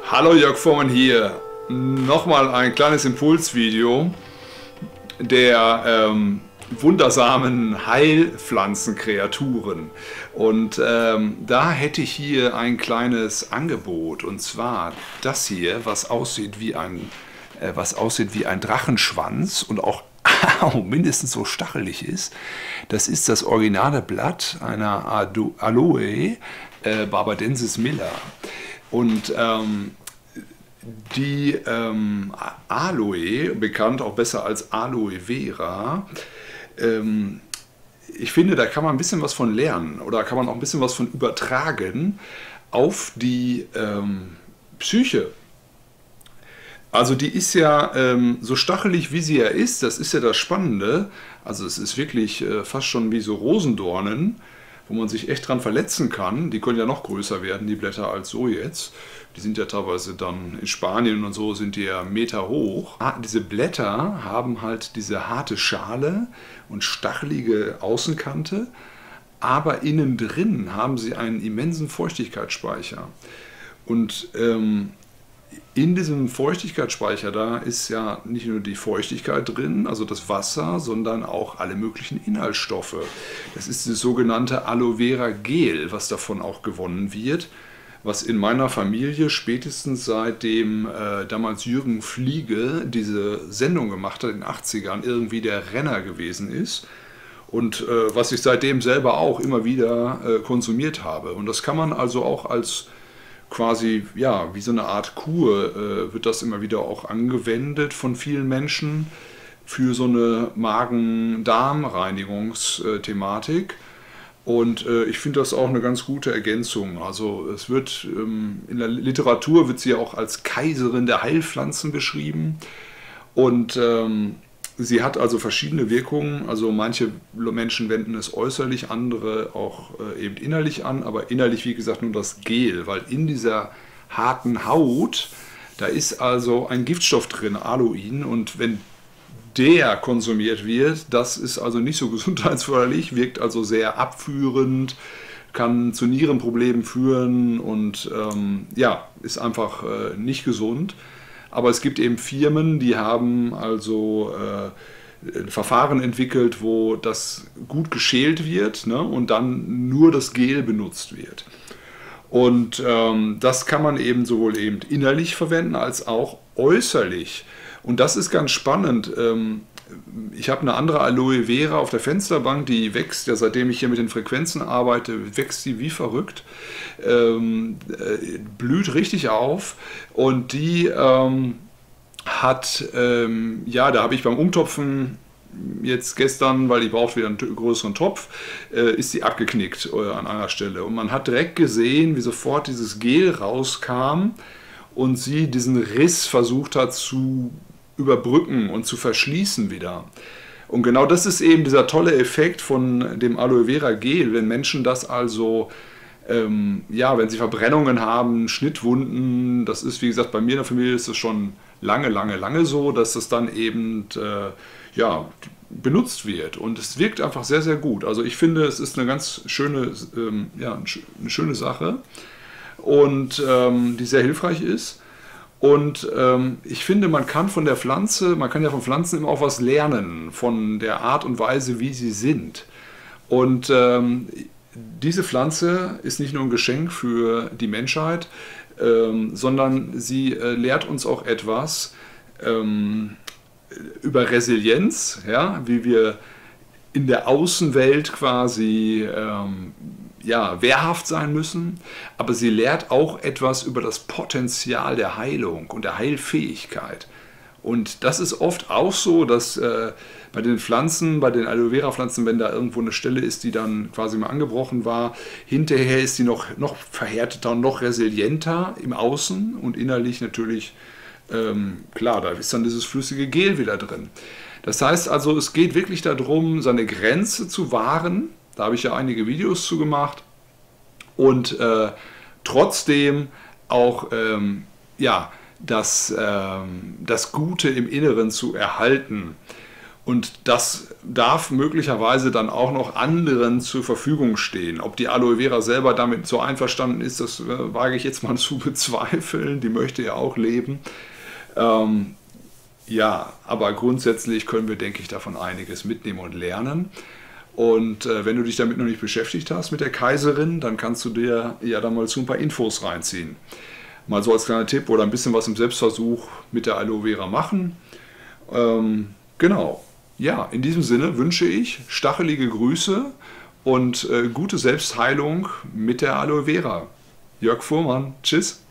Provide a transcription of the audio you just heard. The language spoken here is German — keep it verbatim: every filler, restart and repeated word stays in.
Hallo, Jörg Fuhrmann hier. Nochmal ein kleines Impulsvideo der ähm, wundersamen Heilpflanzenkreaturen. Und ähm, da hätte ich hier ein kleines Angebot, und zwar das hier, was aussieht wie ein, äh, was aussieht wie ein Drachenschwanz und auch mindestens so stachelig ist. Das ist das originale Blatt einer Aloe äh, barbadensis miller. Und ähm, die ähm, Aloe, bekannt auch besser als Aloe Vera, ähm, ich finde, da kann man ein bisschen was von lernen oder kann man auch ein bisschen was von übertragen auf die ähm, Psyche. Also die ist ja ähm, so stachelig, wie sie ja ist, das ist ja das Spannende. Also es ist wirklich äh, fast schon wie so Rosendornen, wo man sich echt dran verletzen kann. Die können ja noch größer werden, die Blätter, als so jetzt. Die sind ja teilweise dann in Spanien und so, sind die ja Meter hoch. Ah, diese Blätter haben halt diese harte Schale und stachelige Außenkante, aber innen drin haben sie einen immensen Feuchtigkeitsspeicher. Und ähm, in diesem Feuchtigkeitsspeicher, da ist ja nicht nur die Feuchtigkeit drin, also das Wasser, sondern auch alle möglichen Inhaltsstoffe. Das ist das sogenannte Aloe Vera Gel, was davon auch gewonnen wird, was in meiner Familie spätestens seitdem äh, damals Jürgen Fliege diese Sendung gemacht hat in den achtzigern irgendwie der Renner gewesen ist. Und äh, was ich seitdem selber auch immer wieder äh, konsumiert habe. Und das kann man also auch als quasi, ja, wie so eine Art Kur, äh, wird das immer wieder auch angewendet von vielen Menschen für so eine Magen-Darm-Reinigungsthematik. Und äh, ich finde das auch eine ganz gute Ergänzung. Also es wird, ähm, in der Literatur wird sie ja auch als Kaiserin der Heilpflanzen beschrieben. Und ähm, sie hat also verschiedene Wirkungen. Also manche Menschen wenden es äußerlich, andere auch äh, eben innerlich an. Aber innerlich, wie gesagt, nur das Gel, weil in dieser harten Haut, da ist also ein Giftstoff drin, Aloin. Und wenn der konsumiert wird, das ist also nicht so gesundheitsförderlich, wirkt also sehr abführend, kann zu Nierenproblemen führen und ähm, ja, ist einfach äh, nicht gesund. Aber es gibt eben Firmen, die haben also äh, ein Verfahren entwickelt, wo das gut geschält wird, ne, und dann nur das Gel benutzt wird. Und ähm, das kann man eben sowohl eben innerlich verwenden als auch äußerlich. Und das ist ganz spannend. Ich habe eine andere Aloe Vera auf der Fensterbank, die wächst, ja seitdem ich hier mit den Frequenzen arbeite, wächst sie wie verrückt, ähm, blüht richtig auf und die ähm, hat, ähm, ja, da habe ich beim Umtopfen jetzt gestern, weil die braucht wieder einen größeren Topf, äh, ist sie abgeknickt äh, an einer Stelle. Und man hat direkt gesehen, wie sofort dieses Gel rauskam und sie diesen Riss versucht hat zu überbrücken und zu verschließen wieder. Und genau das ist eben dieser tolle Effekt von dem Aloe Vera Gel, wenn Menschen das also, ähm, ja, wenn sie Verbrennungen haben, Schnittwunden, das ist, wie gesagt, bei mir in der Familie ist es schon lange, lange, lange so, dass das dann eben, äh, ja, benutzt wird. Und es wirkt einfach sehr, sehr gut. Also ich finde, es ist eine ganz schöne, ähm, ja, eine schöne Sache und ähm, die sehr hilfreich ist. Und ähm, ich finde, man kann von der Pflanze, man kann ja von Pflanzen immer auch was lernen, von der Art und Weise, wie sie sind. Und ähm, diese Pflanze ist nicht nur ein Geschenk für die Menschheit, ähm, sondern sie äh, lehrt uns auch etwas ähm, über Resilienz, ja, wie wir in der Außenwelt quasi ähm, ja, wehrhaft sein müssen, aber sie lehrt auch etwas über das Potenzial der Heilung und der Heilfähigkeit. Und das ist oft auch so, dass äh, bei den Pflanzen, bei den Aloe Vera Pflanzen, wenn da irgendwo eine Stelle ist, die dann quasi mal angebrochen war, hinterher ist die noch, noch verhärteter und noch resilienter im Außen und innerlich natürlich, ähm, klar, da ist dann dieses flüssige Gel wieder drin. Das heißt also, es geht wirklich darum, seine Grenze zu wahren. Da habe ich ja einige Videos zu gemacht und äh, trotzdem auch ähm, ja, das, ähm, das Gute im Inneren zu erhalten. Und das darf möglicherweise dann auch noch anderen zur Verfügung stehen. Ob die Aloe Vera selber damit so einverstanden ist, das äh, wage ich jetzt mal zu bezweifeln. Die möchte ja auch leben. Ähm, ja, aber grundsätzlich können wir, denke ich, davon einiges mitnehmen und lernen. Und äh, wenn du dich damit noch nicht beschäftigt hast mit der Kaiserin, dann kannst du dir ja dann mal so ein paar Infos reinziehen. Mal so als kleiner Tipp oder ein bisschen was im Selbstversuch mit der Aloe Vera machen. Ähm, genau. Ja, in diesem Sinne wünsche ich stachelige Grüße und äh, gute Selbstheilung mit der Aloe Vera. Jörg Fuhrmann, tschüss.